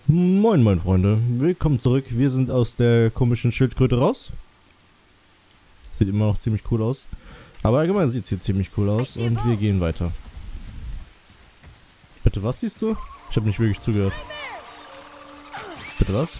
Moin, moin Freunde, willkommen zurück. Wir sind aus der komischen Schildkröte raus. Sieht immer noch ziemlich cool aus. Aber allgemein sieht es hier ziemlich cool aus und wir gehen weiter. Bitte was siehst du? Ich habe nicht wirklich zugehört. Bitte was?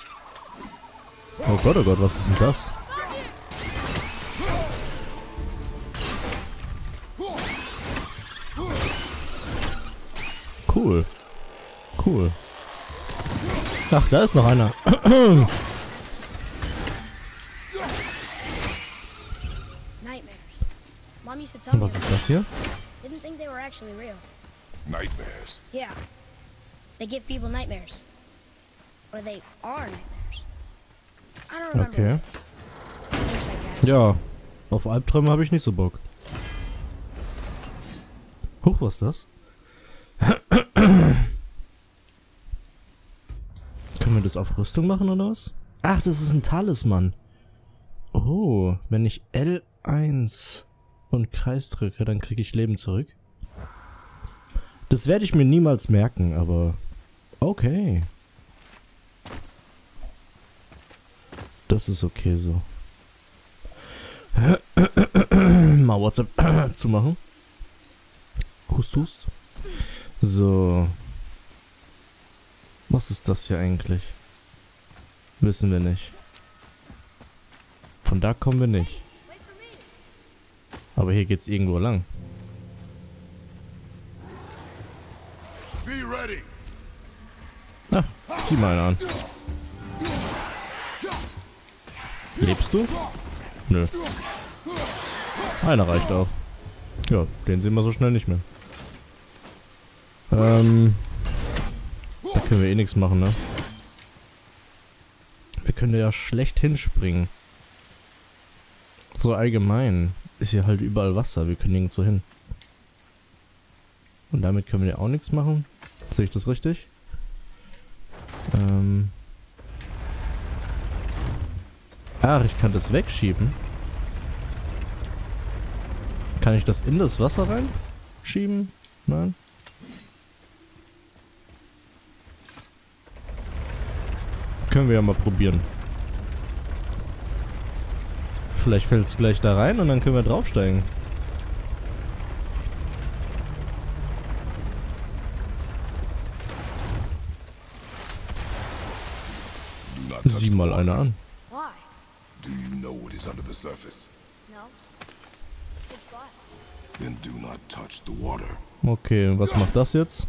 Oh Gott, was ist denn das? Cool. Cool. Ach, da ist noch einer. Und was ist das hier? Didn't think they were actually real. Nightmares. Yeah. They give people nightmares. Or they are nightmares. I don't remember. Okay. I wish I could. Ja, auf Albträume habe ich nicht so Bock. Huch, was ist das? Können wir das auf Rüstung machen oder was? Ach, das ist ein Talisman. Oh, wenn ich L1 und Kreis drücke, dann kriege ich Leben zurück. Das werde ich mir niemals merken, aber okay. Das ist okay so. Mal WhatsApp zu machen. Hust. So. Was ist das hier eigentlich? Wissen wir nicht. Von da kommen wir nicht. Aber hier geht's irgendwo lang. Be ready. Ah, zieh mal einen an. Lebst du? Nö. Einer reicht auch. Ja, den sehen wir so schnell nicht mehr. Da können wir eh nichts machen, ne? Wir können ja schlecht hinspringen. So allgemein ist hier halt überall Wasser. Wir können nirgendwo hin. Und damit können wir ja auch nichts machen. Sehe ich das richtig? Ach, ich kann das wegschieben. Kann ich das in das Wasser reinschieben? Nein. Können wir ja mal probieren. Vielleicht fällt es gleich da rein und dann können wir draufsteigen. Do not touch Sieh the mal water. einer an. Why? Do you know what is under the surface? No. Good spot. Then do not touch the water. Okay, und was macht das jetzt?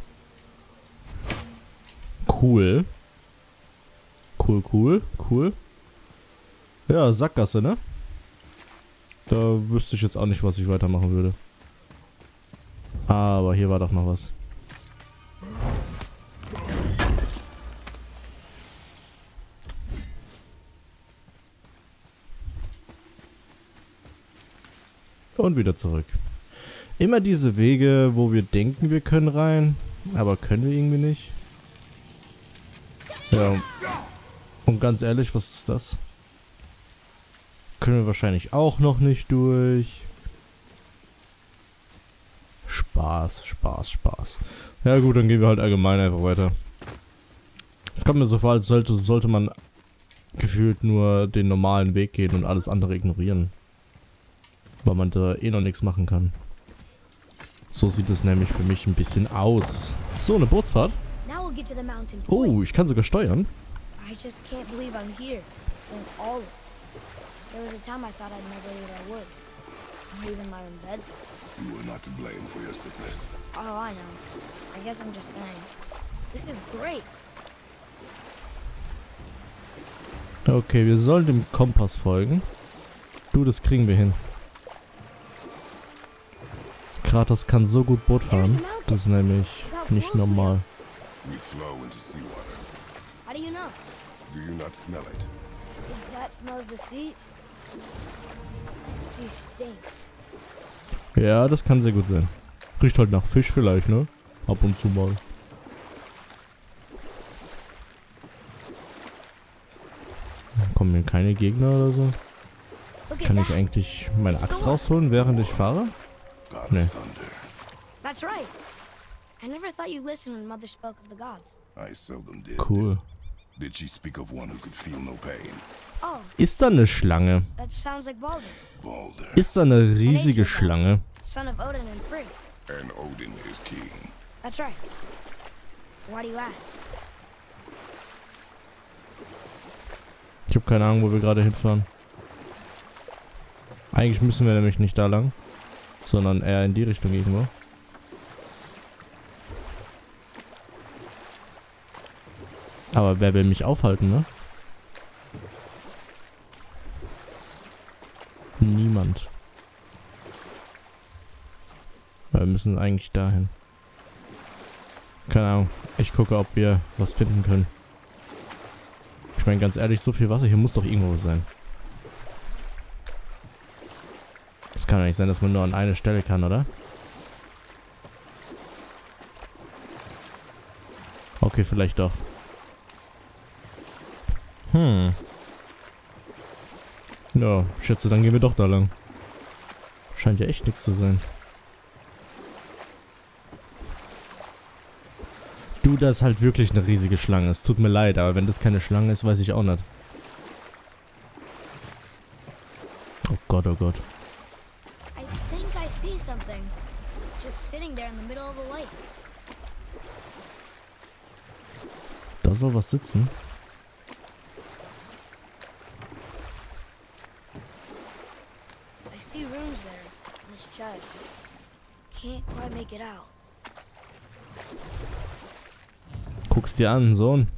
Cool. Cool. Ja, Sackgasse, ne? Da wüsste ich jetzt auch nicht, was ich weitermachen würde. Aber hier war doch noch was. Und wieder zurück. Immer diese Wege, wo wir denken, wir können rein, aber können wir irgendwie nicht. Ja. Und ganz ehrlich, was ist das? Können wir wahrscheinlich auch noch nicht durch. Spaß. Ja gut, dann gehen wir halt allgemein einfach weiter. Es kommt mir so vor, als sollte man gefühlt nur den normalen Weg gehen und alles andere ignorieren. Weil man da eh noch nichts machen kann. So sieht es nämlich für mich ein bisschen aus. So, eine Bootsfahrt. Now we'll get to the mountain point. Oh, ich kann sogar steuern. I just can't believe I'm here. In all this. There was a time I thought I'd never leave our woods. Not even my own beds. You are not to blame for your sickness. Oh, I know. I guess I'm just saying. This is great. Okay, wir sollen dem Kompass folgen. Du, das kriegen wir hin. Kratos kann so gut Boot fahren. Das ist nämlich nicht normal. We flow into seawater. How do you know? Do you not smell it? If that smells the sea. The sea stinks. Ja, das kann sehr gut sein. Riecht halt nach Fisch vielleicht, ne? Ab und zu mal. Kommen hier keine Gegner oder so? Look at Kann ich that. eigentlich meine Axt rausholen, während ich fahre? God Nee. of thunder. That's right. I never thought you listened when Mother spoke of the gods. I seldom did. Cool. Did she speak of one who could feel no pain? Oh, Ist da eine Schlange? that sounds like Baldur, Baldur. Ist da eine riesige Schlange? son of Odin and Frigg. And Odin is king. That's right. Why do you ask? Ich habe keine Ahnung, wo wir gerade hinfahren. Eigentlich müssen wir nämlich nicht da lang, sondern eher in die Richtung irgendwo. Aber wer will mich aufhalten, ne? Niemand. Wir müssen eigentlich dahin. Keine Ahnung. Ich gucke, ob wir was finden können. Ich meine, ganz ehrlich, so viel Wasser hier muss doch irgendwo sein. Es kann doch nicht sein, dass man nur an eine Stelle kann, oder? Okay, vielleicht doch. Ja, ich schätze, dann gehen wir doch da lang. Scheint ja echt nichts zu sein. Du, das ist halt wirklich eine riesige Schlange. Es tut mir leid, aber wenn das keine Schlange ist, weiß ich auch nicht. Oh Gott, oh Gott. I think I see something. Just sitting there in the middle of the lake. Da soll was sitzen. I see runes there in this chest. Can't quite make it out. Guck's dir an, Sohn.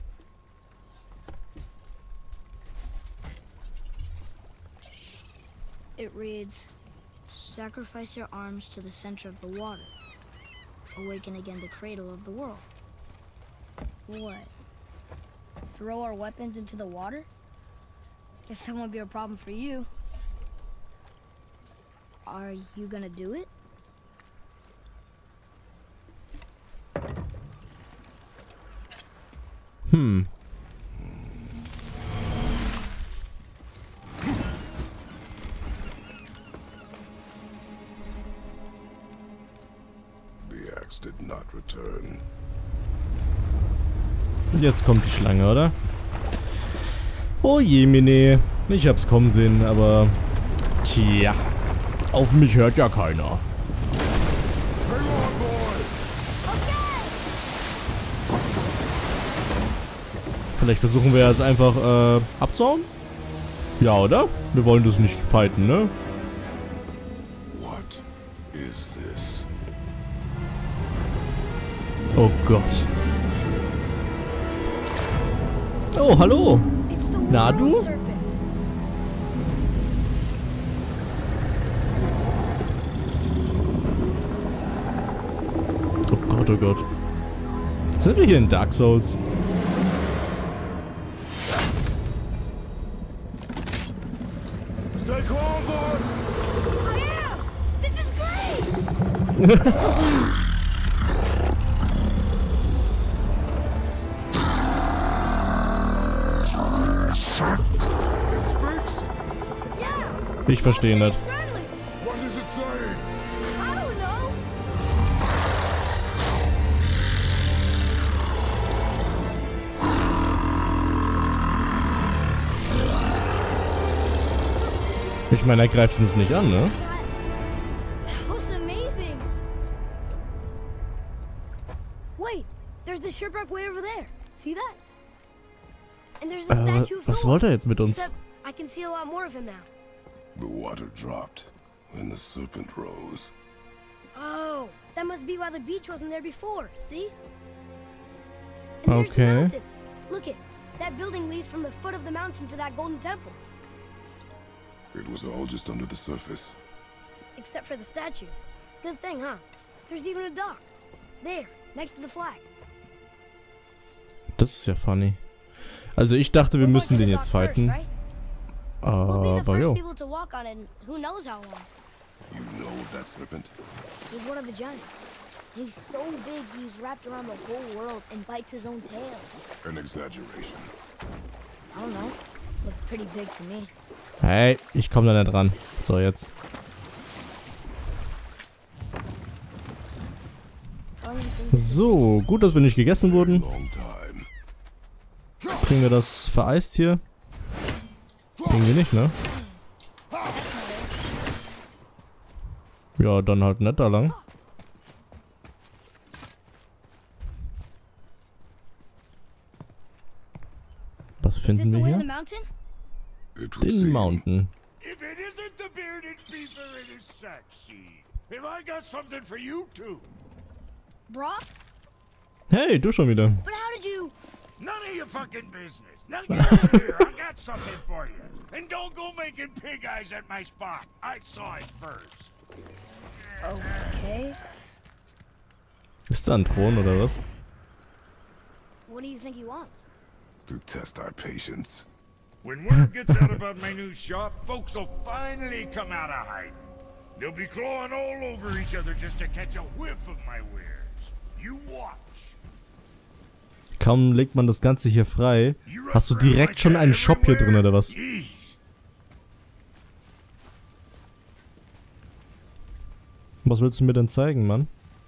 It reads, sacrifice your arms to the center of the water. Awaken again the cradle of the world. What? Throw our weapons into the water? Guess that won't be a problem for you. Are you gonna do it? The axe did not return. Und jetzt kommt die Schlange, oder? Oh je, Mine. Ich hab's kommen sehen, aber... Tja. Auf mich hört ja keiner. Vielleicht versuchen wir jetzt einfach, abzuhauen? Ja, oder? Wir wollen das nicht fighten, ne? What is this? Oh Gott. Oh, hallo. It's the Na, world du? serpent. Oh Gott, oh Gott. Sind wir hier in Dark Souls? Stay calm, boy! I am! This is great! It speaks? Yeah! Ich verstehe nicht. It's friendly. What is it saying? I don't know. Ich meine, er greift uns nicht an, ne? That was amazing. Wait, there's a shipwreck way over there. See that? And there's a statue of Was Thor. wollte er jetzt mit uns? Except I can see a lot more of him now. The water dropped, and the serpent rose. Oh, that must be why the beach wasn't there before. See? And there's the Okay. mountain. Look it. That building leads from the foot of the mountain to that golden temple. It was all just under the surface. Except for the statue. Good thing, huh? There's even a dock. There, next to the flag. Das ist ja funny. Also ich dachte, wir We're müssen going to den the jetzt dock first, fighten. right? We'll be the Aber first jo. people to walk on it in who knows how long. You know of that serpent? He's one of the giants. He's so big he's wrapped around the whole world and bites his own tail. An exaggeration. I don't know. Looked pretty big to me. Hey, ich komme da nicht ran. So, jetzt. Don't you think this So, gut, dass wir nicht gegessen wurden. Long time. Kriegen wir das vereist hier? Irgendwie nicht, ne? Ja, dann halt nicht da lang. Was is this finden the wir way to the hier? mountain? It would Den seem. Mountain. If it isn't the bearded beaver in his sack seed, have I got something for you too? Brock? Hey, du schon wieder. But how did you... None of your fucking business. Now get over here. I got something for you. And don't go making pig eyes at my spot. I saw it first. Okay. Ist da ein Thron oder was? What do you think he wants? To test our patience. When word gets out about my new shop, folks will finally come out of hiding. They'll be clawing all over each other just to catch a whiff of my wares. You watch. Kaum legt man das Ganze hier frei, hast du direkt schon einen Shop hier drin oder was? Jeez. Was willst du mir denn zeigen, Mann?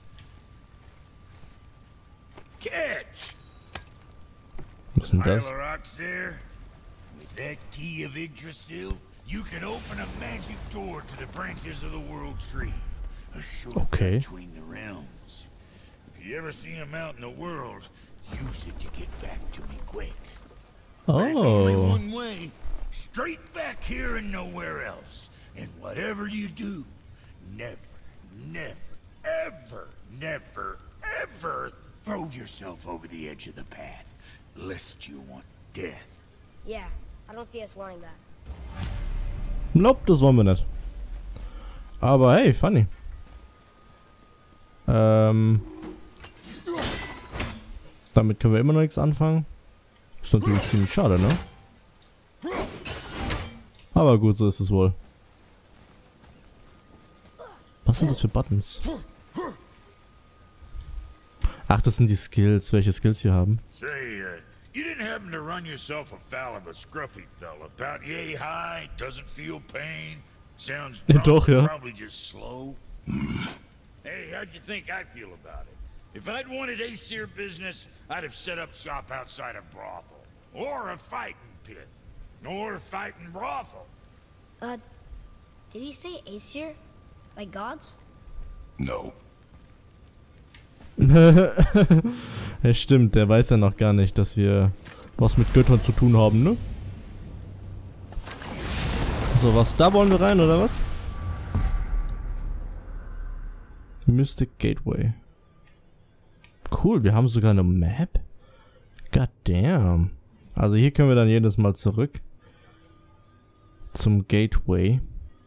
Catch. Was ist denn das? Pile of rocks there. With that key of Yggdrasil, you can open a magic door to the branches of the World Tree. A shortcut Okay. between the realms. If you ever see him out in the world, use it to get back to me quick. There's only Oh. one way. Straight back here and nowhere else. And whatever you do, never, ever throw yourself over the edge of the path, lest you want death. Yeah, I don't see us wanting that. Nope, das wollen wir nicht. Aber hey, funny. Damit können wir immer noch nichts anfangen. Ist natürlich ziemlich schade, ne? Aber gut, so ist es wohl. Was sind das für Buttons? Ach, das sind die Skills. Welche Skills wir haben? Say, you didn't happen to run yourself afoul of a scruffy fella about yay high, doesn't feel pain, sounds Ja, drunk, doch, ja. probably just slow? Hey, how'd you think I feel about it? If I'd wanted Aesir business, I'd have set up shop outside a brothel. Or a fighting pit. Or a fighting brothel. Did he say Aesir? Like gods? No. Ja, stimmt, der weiß ja noch gar nicht, dass wir was mit Göttern zu tun haben, ne? So, was, da wollen wir rein, oder was? Mystic Gateway. Cool, wir haben sogar eine Map. God damn. Also hier können wir dann jedes Mal zurück. Zum Gateway.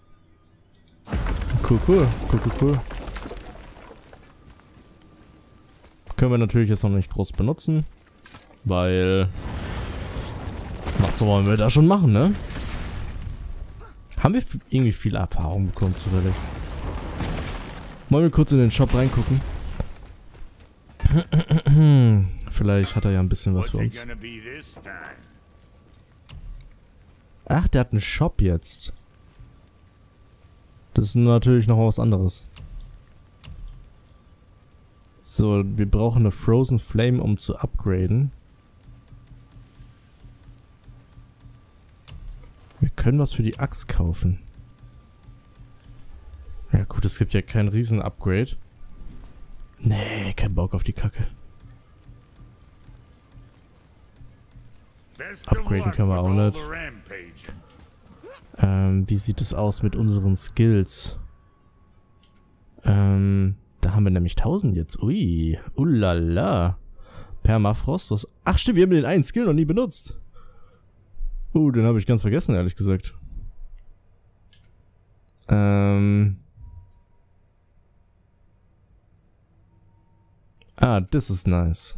Cool. Können wir natürlich jetzt noch nicht groß benutzen. Weil... Was wollen wir da schon machen, ne? Haben wir irgendwie viel Erfahrung bekommen, zufällig? Wollen wir kurz in den Shop reingucken? Vielleicht hat er ja ein bisschen was für What's it uns. gonna be this time? Ach, der hat einen Shop jetzt. Das ist natürlich noch was anderes. So, wir brauchen eine Frozen Flame, um zu upgraden. Wir können was für die Axt kaufen. Ja gut, es gibt ja kein Riesen-Upgrade. Nee, kein Bock auf die Kacke. Best of Upgraden luck können wir with auch all nicht. the rampaging. Wie sieht es aus mit unseren Skills? Da haben wir nämlich 1000 jetzt. Ui, ulala. Permafrost. Was? Ach stimmt, wir haben den einen Skill noch nie benutzt. Den habe ich ganz vergessen, ehrlich gesagt. Das ist nice.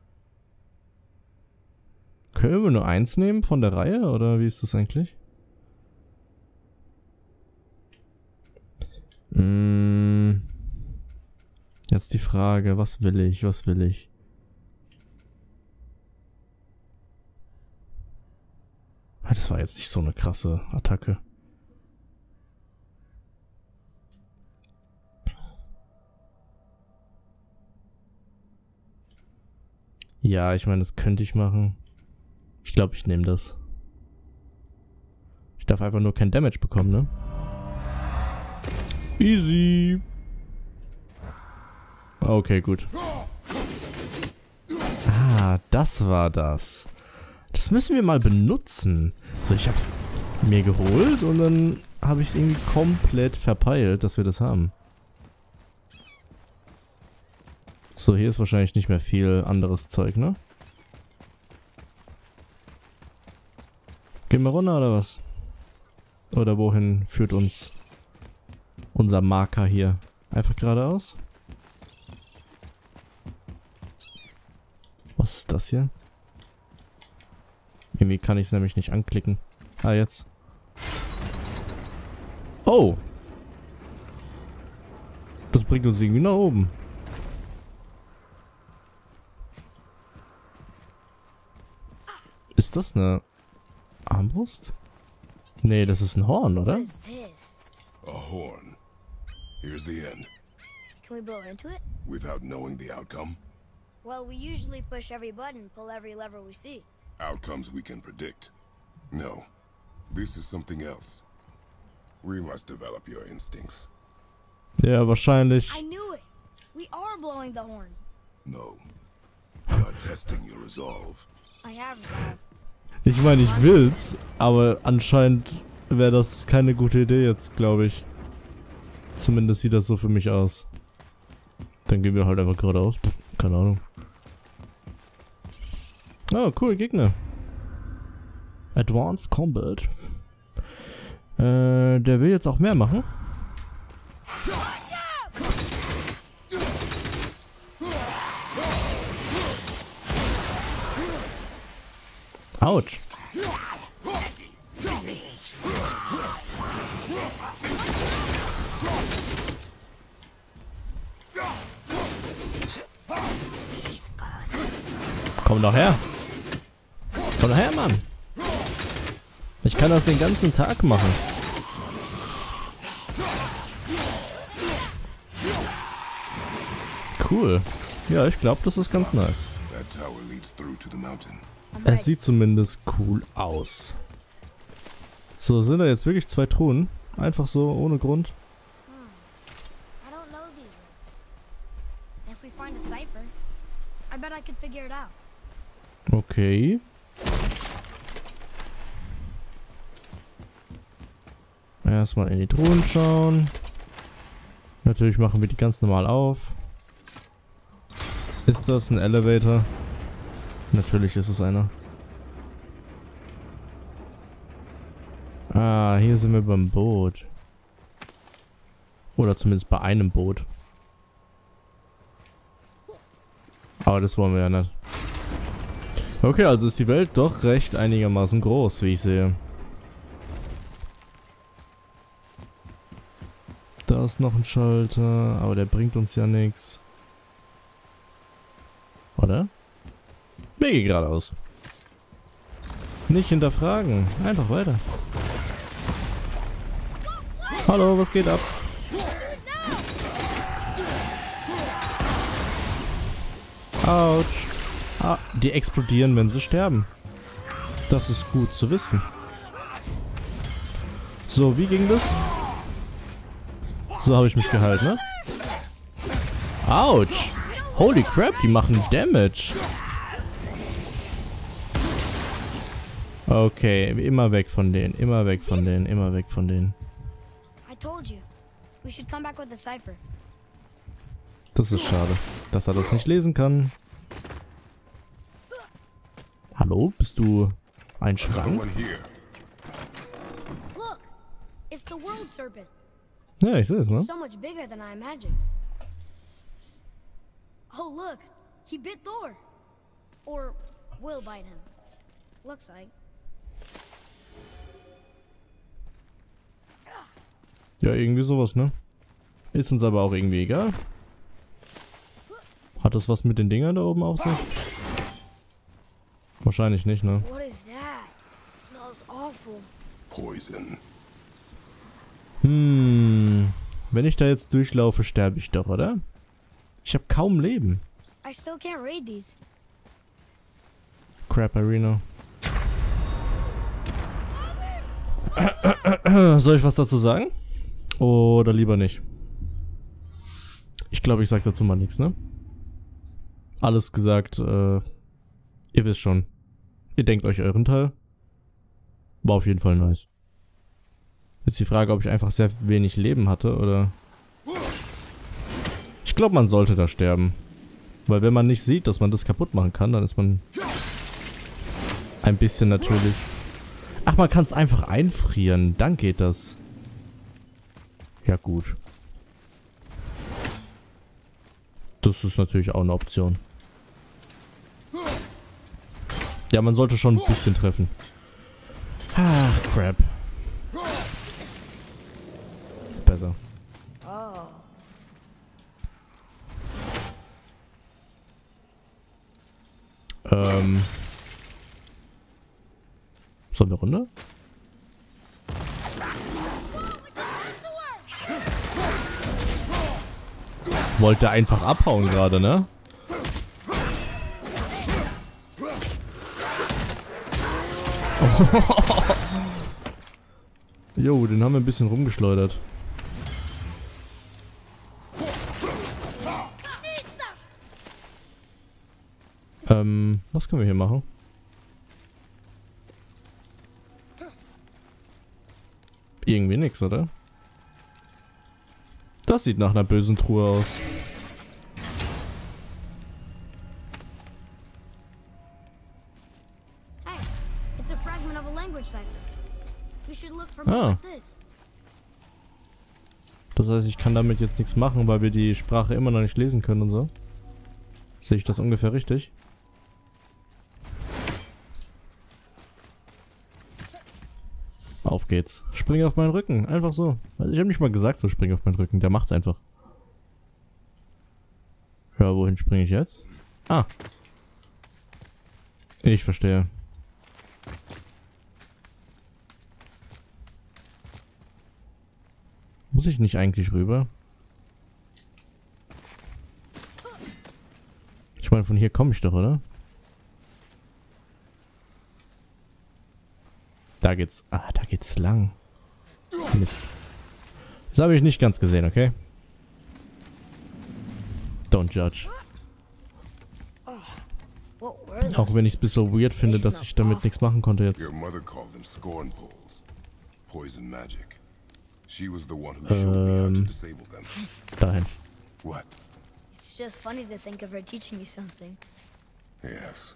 Können wir nur eins nehmen von der Reihe, oder wie ist das eigentlich? Jetzt die Frage, was will ich? Das war jetzt nicht so eine krasse Attacke. Ja, ich meine, das könnte ich machen. Ich glaube, ich nehme das. Ich darf einfach nur kein Damage bekommen, ne? Easy. Okay, gut. Ah, das war das. Das müssen wir mal benutzen. So, ich hab's mir geholt und dann habe ich es irgendwie komplett verpeilt, dass wir das haben. So, hier ist wahrscheinlich nicht mehr viel anderes Zeug, ne? Gehen wir runter oder was? Oder wohin führt uns unser Marker hier? Einfach geradeaus? Was ist das hier? Irgendwie kann ich es nämlich nicht anklicken. Ah, jetzt. Oh! Das bringt uns irgendwie nach oben. Ist das eine Armbrust? Nee, das ist ein Horn, oder? What is this? A horn. Here's the end. Can we blow into it? Without knowing the outcome, Well, we usually push every button, pull every lever we see. outcomes we can predict. No, this is something else. We must develop your instincts. Ja, wahrscheinlich. I knew it! We are blowing the horn. No. We are testing your resolve. I have resolve. Ich meine, ich will's, aber anscheinend wäre das keine gute Idee jetzt, glaube ich. Zumindest sieht das so für mich aus. Dann gehen wir halt einfach geradeaus. Pff, keine Ahnung. Oh, cool, Gegner. Advanced Combat. Der will jetzt auch mehr machen. Autsch. Komm doch her. Komm doch her, Mann. Ich kann das den ganzen Tag machen. Cool. Ja, ich glaube, das ist ganz nice. That tower leads through to the mountain. I'm Es ready. sieht zumindest cool aus. So, sind da jetzt wirklich 2 Truhen? Einfach so, ohne Grund? I don't know these rooms. If we find a cipher, I bet I could figure it out. Okay. Erstmal in die Truhen schauen. Natürlich machen wir die ganz normal auf. Ist das ein Elevator? Natürlich ist es einer. Ah, hier sind wir beim Boot. Oder zumindest bei einem Boot. Aber das wollen wir ja nicht. Okay, also ist die Welt doch recht einigermaßen groß, wie ich sehe. Da ist noch ein Schalter, aber der bringt uns ja nichts. Oder? Wege geradeaus. Nicht hinterfragen, einfach weiter. Hallo, was geht ab? Autsch. Ah, die explodieren, wenn sie sterben. Das ist gut zu wissen. So, wie ging das? So habe ich mich geheilt, ne? Autsch. Holy crap, die machen Damage. Okay, immer weg von denen, immer weg von denen, immer weg von denen. I told you. We should come back with the cipher. Das ist schade, dass er das nicht lesen kann. Hallo, bist du ein No Schrank? one here. Look! It's the world serpent. Ja, ich sehe es, ne? It's so much bigger than I imagined. Oh, look! He bit Thor! Or will bite him. Looks like. Ja, irgendwie sowas, ne? Ist uns aber auch irgendwie egal. Hat das was mit den Dingern da oben auf sich? Wahrscheinlich nicht, ne? What is that? It smells awful. Poison. Wenn ich da jetzt durchlaufe, sterbe ich doch, oder? Ich habe kaum Leben. I still can't read these. Crap Arena. Soll ich was dazu sagen? Oder lieber nicht? Ich glaube, ich sag dazu mal nichts, ne? Alles gesagt, ihr wisst schon. Ihr denkt euch euren Teil. War auf jeden Fall nice. Jetzt die Frage, ob ich einfach sehr wenig Leben hatte, oder... Ich glaube, man sollte da sterben. Weil wenn man nicht sieht, dass man das kaputt machen kann, dann ist man... ein bisschen natürlich... Ach, man kann es einfach einfrieren. Dann geht das. Ja, gut. Das ist natürlich auch eine Option. Ja, man sollte schon ein bisschen treffen. Ach, crap. Besser. So eine Runde? Wollte einfach abhauen gerade, ne? Jo, den haben wir ein bisschen rumgeschleudert. Was können wir hier machen? Irgendwie nix, oder? Das sieht nach einer bösen Truhe aus. Hey, it's a fragment of a language cipher. We should look for Ah. more like this. Das heißt, ich kann damit jetzt nichts machen, weil wir die Sprache immer noch nicht lesen können und so. Sehe ich das ungefähr richtig? Auf geht's. Spring auf meinen Rücken. Einfach so. Also ich habe nicht mal gesagt, so spring auf meinen Rücken. Der macht's einfach. Ja, wohin springe ich jetzt? Ah. Ich verstehe. Muss ich nicht eigentlich rüber? Ich meine, von hier komme ich doch, oder? Da geht's. Ah, da geht's lang. Mist. Das habe ich nicht ganz gesehen, okay? Don't judge. What were those? Auch wenn ich es ein bisschen weird finde, dass ich damit nichts machen konnte jetzt. Your mother called them scorn poles. Poison magic. She was the one who showed me how to disable them. Dahin. What? It's just funny to think of her teaching you something. Yes.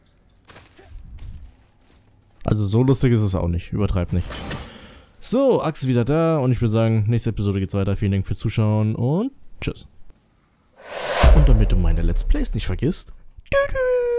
Also so lustig ist es auch nicht. Übertreib nicht. So, Axe ist wieder da und ich würde sagen, nächste Episode geht's weiter. Vielen Dank fürs Zuschauen und tschüss. Und damit du meine Let's Plays nicht vergisst.